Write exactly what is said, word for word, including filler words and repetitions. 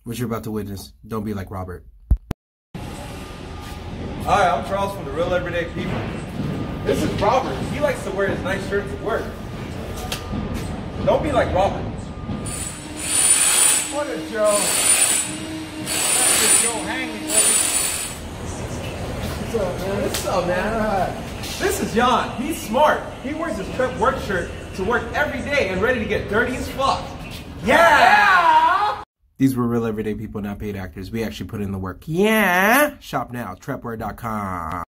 What you're about to witness, don't be like Robert. Hi, I'm Charles from the Real Everyday People. This is Robert. He likes to wear his nice shirt to work. Don't be like Robert. What a joke. That's just Joe hanging, baby. What's up, man? What's up, man? This is Jan. He's smart. He wears his prep work shirt to work every day and ready to get dirty as fuck. Yeah! These were real everyday people, not paid actors. We actually put in the work. Yeah! Shop now, trepware dot com.